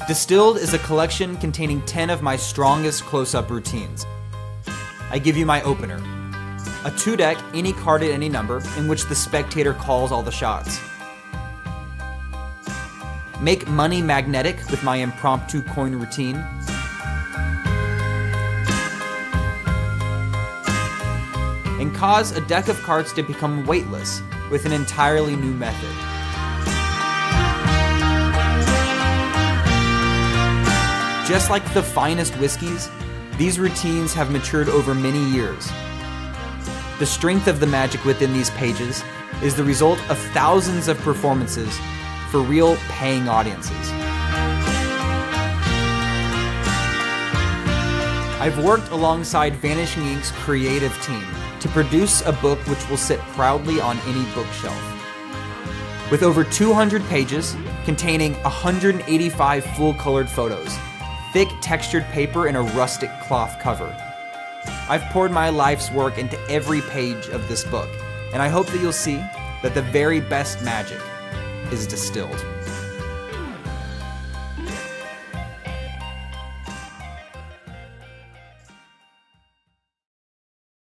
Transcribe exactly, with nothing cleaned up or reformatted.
Distilled is a collection containing ten of my strongest close-up routines. I give you my opener, a two-deck, any card at any number, in which the spectator calls all the shots. Make money magnetic with my impromptu coin routine. And cause a deck of cards to become weightless with an entirely new method. Just like the finest whiskeys, these routines have matured over many years. The strength of the magic within these pages is the result of thousands of performances for real paying audiences. I've worked alongside Vanishing Ink's creative team to produce a book which will sit proudly on any bookshelf. With over two hundred pages containing one hundred eighty-five full-colored photos, thick textured paper, and a rustic cloth cover. I've poured my life's work into every page of this book, and I hope that you'll see that the very best magic is distilled.